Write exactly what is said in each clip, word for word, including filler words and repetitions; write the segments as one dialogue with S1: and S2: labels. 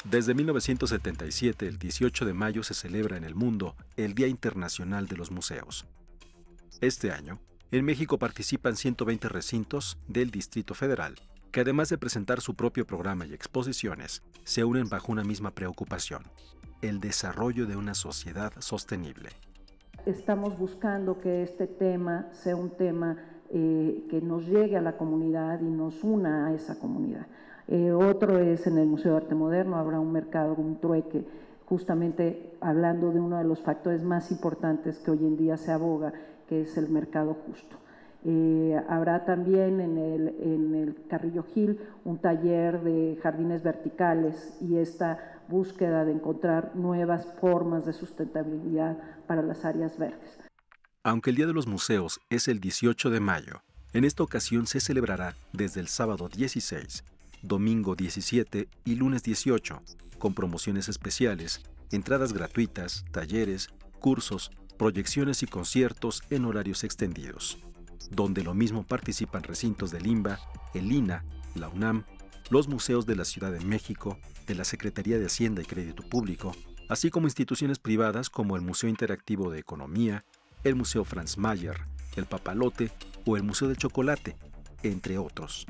S1: Desde mil novecientos setenta y siete, el dieciocho de mayo se celebra en el mundo el Día Internacional de los Museos. Este año, en México participan ciento veinte recintos del Distrito Federal, que además de presentar su propio programa y exposiciones, se unen bajo una misma preocupación: el desarrollo de una sociedad sostenible.
S2: Estamos buscando que este tema sea un tema eh, que nos llegue a la comunidad y nos una a esa comunidad. Eh, otro es en el Museo de Arte Moderno, habrá un mercado, un trueque, justamente hablando de uno de los factores más importantes que hoy en día se aboga, que es el mercado justo. Eh, habrá también en el, en el Carrillo Gil un taller de jardines verticales y esta búsqueda de encontrar nuevas formas de sustentabilidad para las áreas verdes.
S1: Aunque el Día de los Museos es el dieciocho de mayo, en esta ocasión se celebrará desde el sábado dieciséis, domingo diecisiete y lunes dieciocho, con promociones especiales, entradas gratuitas, talleres, cursos, proyecciones y conciertos en horarios extendidos, donde lo mismo participan recintos del INBA, el INAH, la UNAM, los museos de la Ciudad de México, de la Secretaría de Hacienda y Crédito Público, así como instituciones privadas como el Museo Interactivo de Economía, el Museo Franz Mayer, el Papalote o el Museo del Chocolate, entre otros.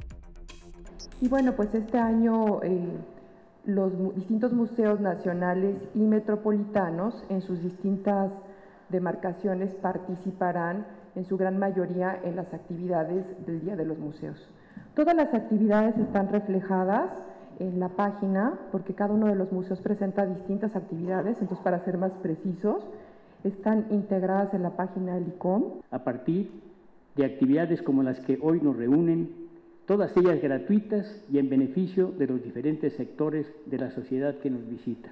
S3: Y bueno, pues este año eh, los mu- distintos museos nacionales y metropolitanos en sus distintas demarcaciones participarán en su gran mayoría en las actividades del Día de los Museos. Todas las actividades están reflejadas en la página, porque cada uno de los museos presenta distintas actividades, entonces para ser más precisos, están integradas en la página del I C O M.
S4: A partir de actividades como las que hoy nos reúnen, todas ellas gratuitas y en beneficio de los diferentes sectores de la sociedad que nos visita.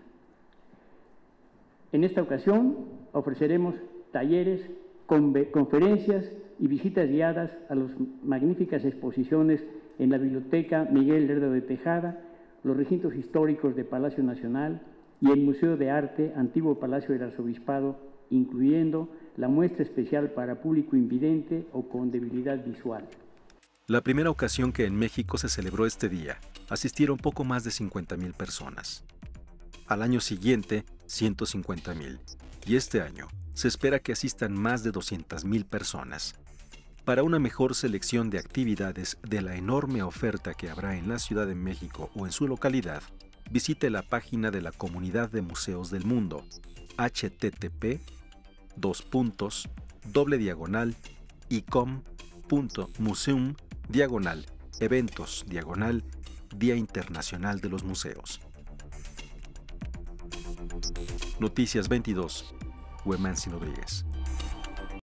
S4: En esta ocasión ofreceremos talleres, conferencias y visitas guiadas a las magníficas exposiciones en la Biblioteca Miguel Lerdo de Tejada, los recintos históricos de Palacio Nacional y el Museo de Arte Antiguo Palacio del Arzobispado, incluyendo la muestra especial para público invidente o con debilidad visual.
S1: La primera ocasión que en México se celebró este día, asistieron poco más de cincuenta mil personas. Al año siguiente, ciento cincuenta mil, y este año se espera que asistan más de doscientas mil personas. Para una mejor selección de actividades de la enorme oferta que habrá en la Ciudad de México o en su localidad, visite la página de la Comunidad de Museos del Mundo, http dos puntos doble diagonal icom punto museum diagonal eventos diagonal Día Internacional de los Museos. Noticias veintidós, Huemansi Rodríguez.